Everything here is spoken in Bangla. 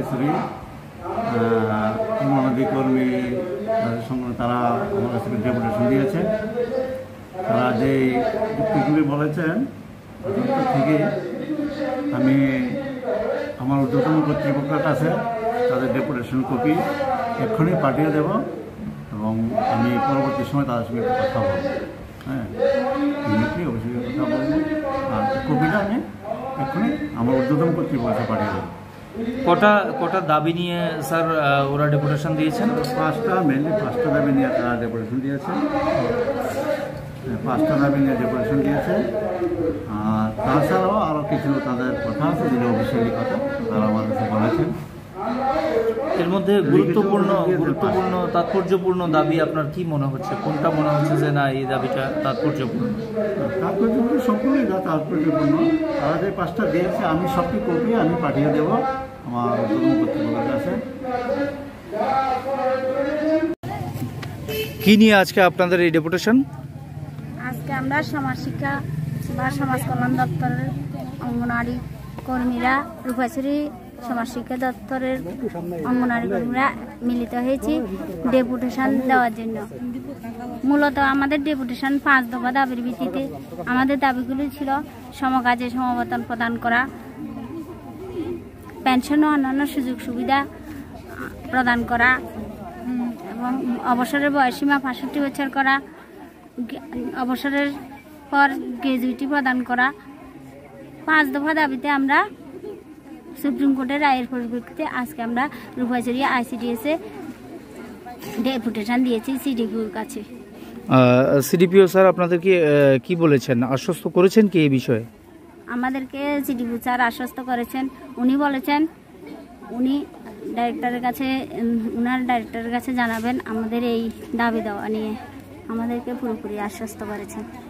রূপাশ্রী অঙ্গনওয়াড়ি কর্মী সঙ্গে তারা আমার কাছে ডেপুটেশন দিয়েছে। তারা যে যুক্তিগুলি বলেছেন থেকে আমি আমার ঊর্ধ্বতন কর্তৃপক্ষের কাছে তাদের ডেপুটেশন কপি এক্ষুনি পাঠিয়ে দেব এবং আমি পরবর্তী সময় তাদের সঙ্গে কথা বলব। হ্যাঁ, ইমিডিয়েটলি অবশ্যই কথা বলব, আর কপিটা আমি এক্ষুনি আমার ঊর্ধ্বতন কর্তৃপক্ষে পাঠিয়ে দেবো। কটা দাবি নিয়ে স্যার ওরা ডেপুটেশন দিয়েছেন? মেনলি পাঁচটা দাবি নিয়ে তারা ডেপুটেশন দিয়েছে। পাঁচটা দাবি নিয়ে ডেপুটেশন দিয়েছে। আর তাছাড়াও আরও কিছু তাদের কথা আছে, যেগুলো অফিসিয়ালি কথা তারা আমার কাছে বলেছেন। এর মধ্যে গুরুত্বপূর্ণ তাৎপর্যপূর্ণ দাবি আপনার কি মনে হচ্ছে? কোনটা মনে হচ্ছে যে না এই দাবিটা তাৎপর্যপূর্ণ? তাৎপর্যপূর্ণ সবগুলোই তাৎপর্যপূর্ণ। তারা যে পাঁচটা দিয়েছে আমি সবটি কপি আমি পাঠিয়ে দেবো আমার কর্তৃপক্ষের কাছে। কি নিয়ে আজকে আপনাদের এই ডেপুটেশন? আজকে আমরা সমাজ শিক্ষা বা সমাজ কল্যাণ দপ্তরের অঙ্গনওয়াড়ি কর্মীরা, রূপাশ্রী সমাজ শিক্ষা দপ্তরের অঙ্গনওয়াড়ি কর্মীরা মিলিত হয়েছি ডেপুটেশন দেওয়ার জন্য। মূলত আমাদের ডেপুটেশন 5 দফা দাবির ভিত্তিতে। আমাদের দাবিগুলি ছিল সমকাজে সমবেতন প্রদান করা, পেনশন ও অন্যান্য সুযোগ সুবিধা প্রদান করা এবং অবসরের বয়সীমা 65 বছর করা, অবসরের পর গ্র্যাজুইটি প্রদান করা। 5 দফা দাবিতে আমরা সুপ্রিম কোর্টের রায়ের পরিপ্রেক্ষিতে আজকে আমরা রূপাশ্রী ICDS-এ ডেপুটেশন দিয়েছি সিডিপিওর কাছে। সিডিপিও স্যার আপনাদেরকে কি বলেছেন, আশ্বস্ত করেছেন কি এই বিষয়ে? আমাদেরকে সিডিপিও স্যার আশ্বস্ত করেছেন। উনি বলেছেন উনি ওনার ডাইরেক্টরের কাছে জানাবেন আমাদের এই দাবি দেওয়া নিয়ে। আমাদেরকে পুরোপুরি আশ্বস্ত করেছেন।